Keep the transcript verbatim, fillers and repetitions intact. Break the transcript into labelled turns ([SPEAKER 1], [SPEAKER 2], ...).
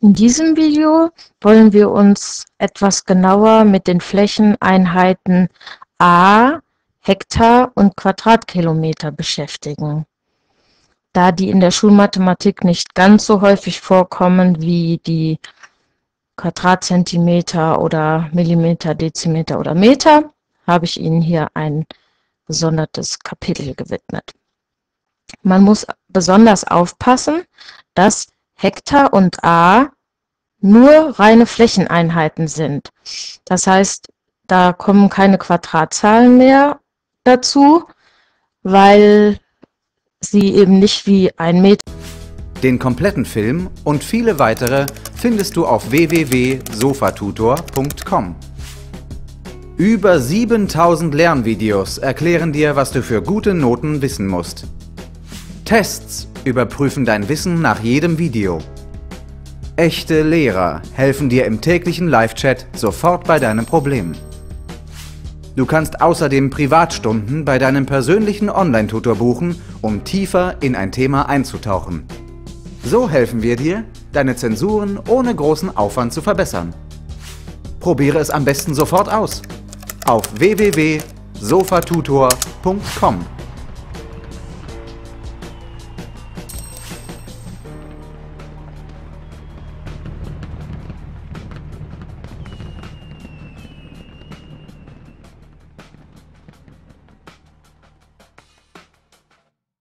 [SPEAKER 1] In diesem Video wollen wir uns etwas genauer mit den Flächeneinheiten A, Hektar und Quadratkilometer beschäftigen. Da die in der Schulmathematik nicht ganz so häufig vorkommen wie die Quadratzentimeter oder Millimeter, Dezimeter oder Meter, habe ich Ihnen hier ein gesondertes Kapitel gewidmet. Man muss besonders aufpassen, dass Hektar und A nur reine Flächeneinheiten sind. Das heißt, da kommen keine Quadratzahlen mehr dazu, weil sie eben nicht wie ein Meter.
[SPEAKER 2] Den kompletten Film und viele weitere findest du auf w w w punkt sofatutor punkt com. Über siebentausend Lernvideos erklären dir, was du für gute Noten wissen musst. Tests überprüfen dein Wissen nach jedem Video. Echte Lehrer helfen dir im täglichen Live-Chat sofort bei deinem Problem. Du kannst außerdem Privatstunden bei deinem persönlichen Online-Tutor buchen, um tiefer in ein Thema einzutauchen. So helfen wir dir, deine Zensuren ohne großen Aufwand zu verbessern. Probiere es am besten sofort aus. Auf w w w punkt sofatutor punkt com.